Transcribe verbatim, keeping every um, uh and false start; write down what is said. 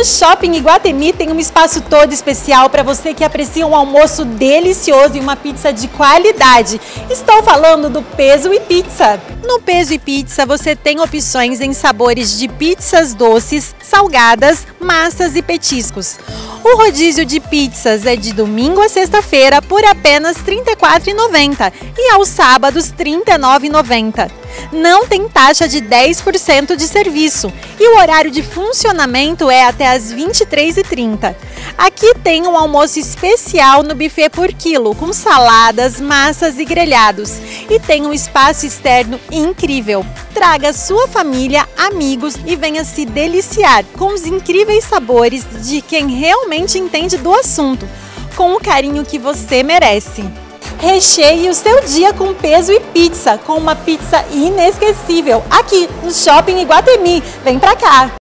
No Shopping Iguatemi tem um espaço todo especial para você que aprecia um almoço delicioso e uma pizza de qualidade. Estou falando do Peso e Pizza. No Peso e Pizza você tem opções em sabores de pizzas doces, salgadas, massas e petiscos. O rodízio de pizzas é de domingo a sexta-feira por apenas trinta e quatro reais e noventa centavos e aos sábados trinta e nove reais e noventa centavos. Não tem taxa de dez por cento de serviço e o horário de funcionamento é até às vinte e três e trinta. Aqui tem um almoço especial no buffet por quilo, com saladas, massas e grelhados. E tem um espaço externo incrível. Traga sua família, amigos e venha se deliciar com os incríveis sabores de quem realmente entende do assunto, com o carinho que você merece. Recheie o seu dia com Peso e Pizza, com uma pizza inesquecível, aqui no Shopping Iguatemi. Vem pra cá!